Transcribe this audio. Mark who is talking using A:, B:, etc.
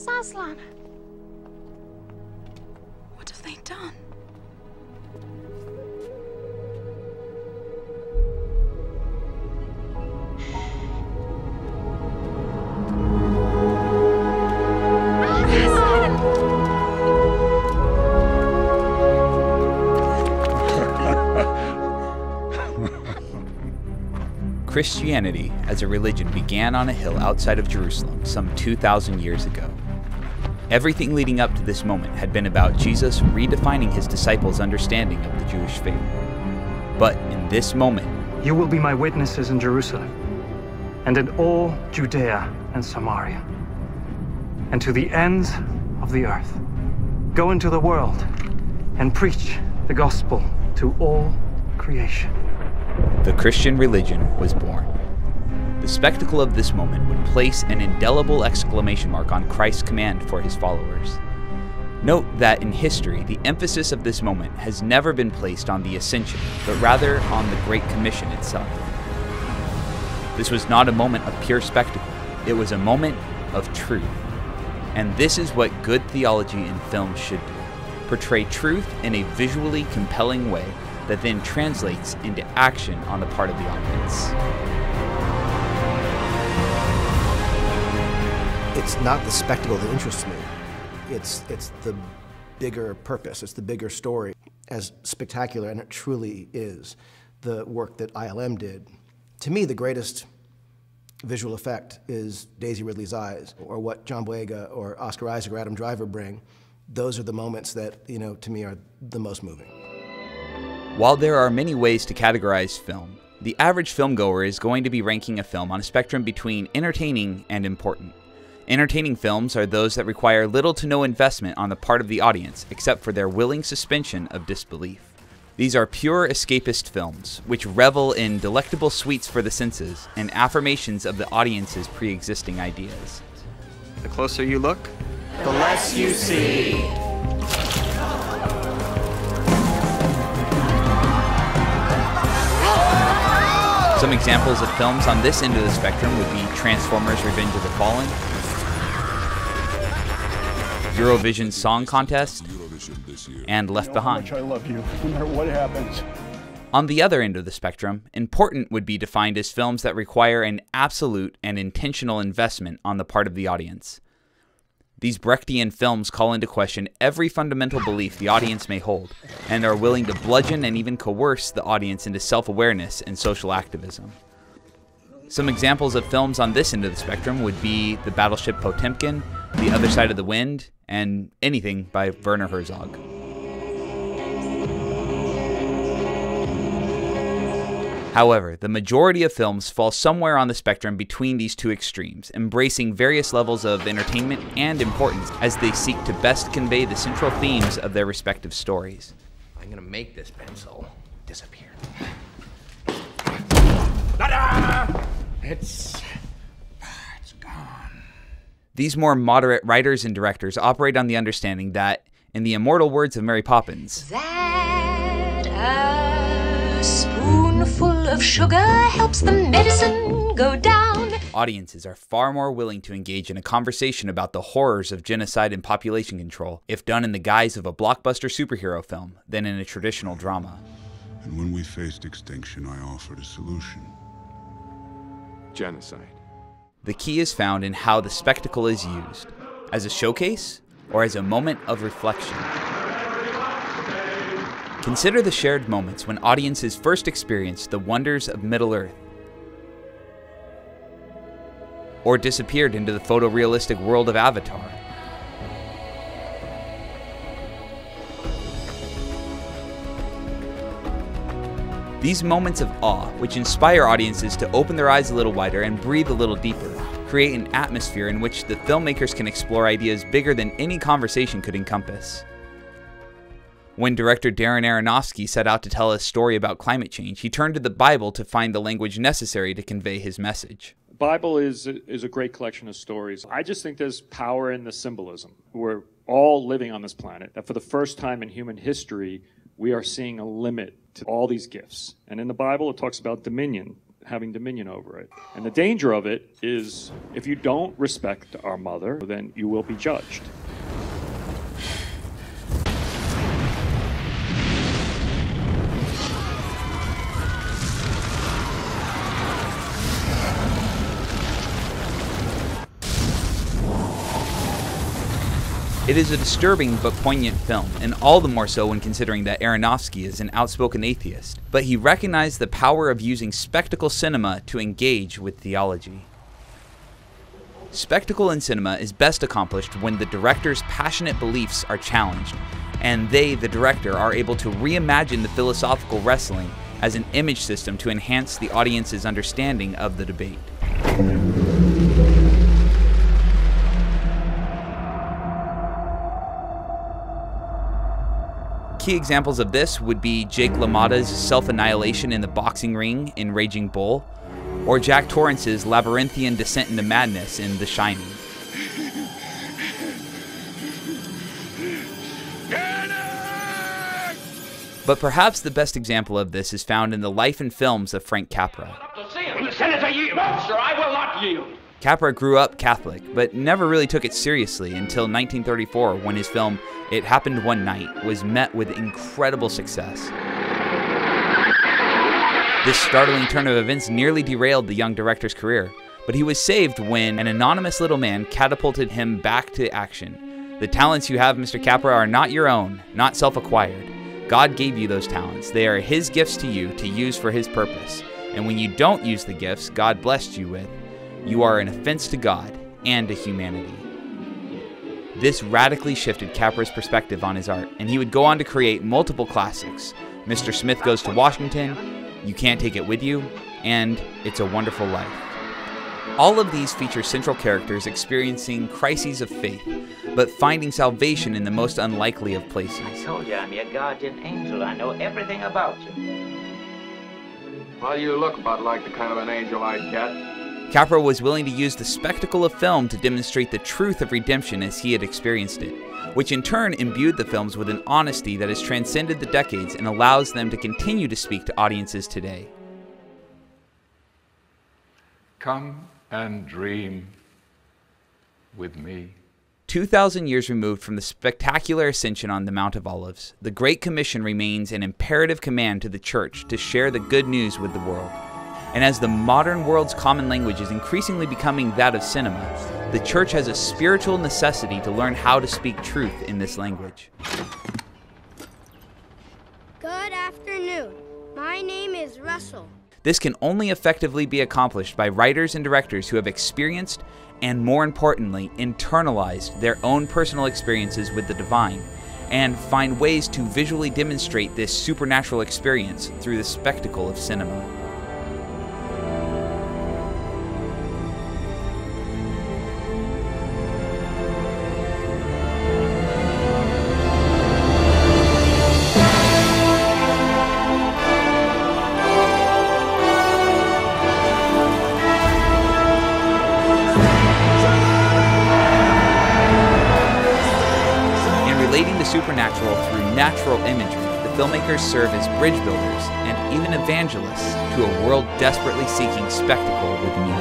A: Aslan? What have they done?
B: Christianity as a religion began on a hill outside of Jerusalem some 2,000 years ago. Everything leading up to this moment had been about Jesus redefining his disciples' understanding of the Jewish faith. But in this moment,
C: you will be my witnesses in Jerusalem, and in all Judea and Samaria, and to the ends of the earth. Go into the world and preach the gospel to all creation.
B: the Christian religion was born. The spectacle of this moment would place an indelible exclamation mark on Christ's command for his followers. Note that in history, the emphasis of this moment has never been placed on the Ascension, but rather on the Great Commission itself. This was not a moment of pure spectacle, it was a moment of truth. And this is what good theology in film should do: portray truth in a visually compelling way that then translates into action on the part of the audience.
D: It's not the spectacle that interests me. It's the bigger purpose, it's the bigger story. As spectacular, and it truly is, the work that ILM did. To me, the greatest visual effect is Daisy Ridley's eyes, or what John Boyega or Oscar Isaac or Adam Driver bring. Those are the moments that, to me are the most moving.
B: While there are many ways to categorize film, the average filmgoer is going to be ranking a film on a spectrum between entertaining and important. Entertaining films are those that require little to no investment on the part of the audience, except for their willing suspension of disbelief. These are pure escapist films, which revel in delectable sweets for the senses and affirmations of the audience's pre-existing ideas.
E: The closer you look,
F: the less you see.
B: Some examples of films on this end of the spectrum would be Transformers: Revenge of the Fallen, Eurovision Song Contest, and Left Behind.
G: I love you, no matter what happens.
B: On the other end of the spectrum, important would be defined as films that require an absolute and intentional investment on the part of the audience. These Brechtian films call into question every fundamental belief the audience may hold, and are willing to bludgeon and even coerce the audience into self-awareness and social activism. Some examples of films on this end of the spectrum would be The Battleship Potemkin, The Other Side of the Wind, and anything by Werner Herzog. However, the majority of films fall somewhere on the spectrum between these two extremes, embracing various levels of entertainment and importance as they seek to best convey the central themes of their respective stories.
F: I'm gonna make this pencil disappear. It's gone.
B: These more moderate writers and directors operate on the understanding that, in the immortal words of Mary Poppins,
H: that a spoonful of sugar helps the medicine go down.
B: Audiences are far more willing to engage in a conversation about the horrors of genocide and population control if done in the guise of a blockbuster superhero film than in a traditional drama.
I: And when we faced extinction, I offered a solution.
E: genocide.
B: The key is found in how the spectacle is used, as a showcase or as a moment of reflection. Consider the shared moments when audiences first experienced the wonders of Middle-earth, or disappeared into the photorealistic world of Avatar. These moments of awe, which inspire audiences to open their eyes a little wider and breathe a little deeper, create an atmosphere in which the filmmakers can explore ideas bigger than any conversation could encompass. When director Darren Aronofsky set out to tell a story about climate change, he turned to the Bible to find the language necessary to convey his message.
J: The Bible is a great collection of stories. I just think there's power in the symbolism. We're all living on this planet, that for the first time in human history, we are seeing a limit to all these gifts. And in the Bible, it talks about dominion, having dominion over it. And the danger of it is if you don't respect our mother, then you will be judged.
B: It is a disturbing but poignant film, and all the more so when considering that Aronofsky is an outspoken atheist, but he recognized the power of using spectacle cinema to engage with theology. Spectacle in cinema is best accomplished when the director's passionate beliefs are challenged, and they, the director, are able to reimagine the philosophical wrestling as an image system to enhance the audience's understanding of the debate. Key examples of this would be Jake LaMotta's self-annihilation in the boxing ring in Raging Bull, or Jack Torrance's labyrinthian descent into madness in The Shining. But perhaps the best example of this is found in the life and films of Frank Capra.
A: Senator, yield. No, sir, I will not yield.
B: Capra grew up Catholic, but never really took it seriously until 1934, when his film It Happened One Night was met with incredible success. This startling turn of events nearly derailed the young director's career, but he was saved when an anonymous little man catapulted him back to action. The talents you have, Mr. Capra, are not your own, not self-acquired. God gave you those talents. They are His gifts to you to use for His purpose. And when you don't use the gifts God blessed you with, you are an offense to God and to humanity. This radically shifted Capra's perspective on his art, and he would go on to create multiple classics: Mr. Smith Goes to Washington, You Can't Take It With You, and It's a Wonderful Life. All of these feature central characters experiencing crises of faith, but finding salvation in the most unlikely of places.
K: I told you I'm your guardian angel. I know everything about you.
A: Well, you look about like the kind of an angel I'd get.
B: Capra was willing to use the spectacle of film to demonstrate the truth of redemption as he had experienced it, which in turn imbued the films with an honesty that has transcended the decades and allows them to continue to speak to audiences today.
L: Come and dream with me.
B: 2,000 years removed from the spectacular ascension on the Mount of Olives, the Great Commission remains an imperative command to the Church to share the good news with the world. And as the modern world's common language is increasingly becoming that of cinema, the Church has a spiritual necessity to learn how to speak truth in this language.
M: Good afternoon. My name is Russell.
B: This can only effectively be accomplished by writers and directors who have experienced and, more importantly, internalized their own personal experiences with the divine, and find ways to visually demonstrate this supernatural experience through the spectacle of cinema. Supernatural through natural imagery, the filmmakers serve as bridge builders and even evangelists to a world desperately seeking spectacle with meaning.